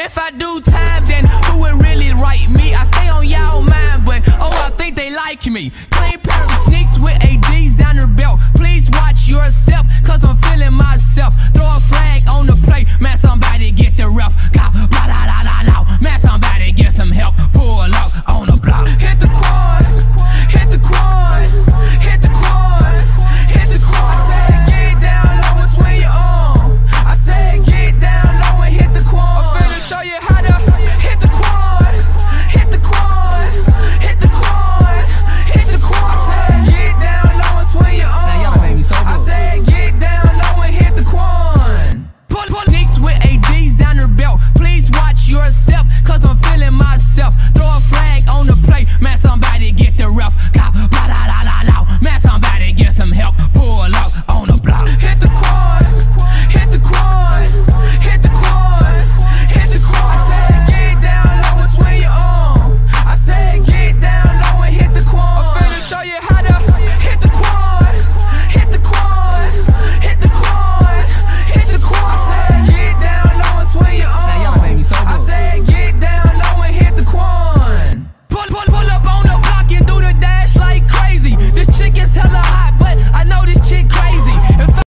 If I do time, then who would really write me? I stay on y'all mind, but oh, I think they like me. Clean pair of sneaks with ADs down her belt. Please watch your step, cause I'm feeling myself. Throw a flag on the plate, man, somebody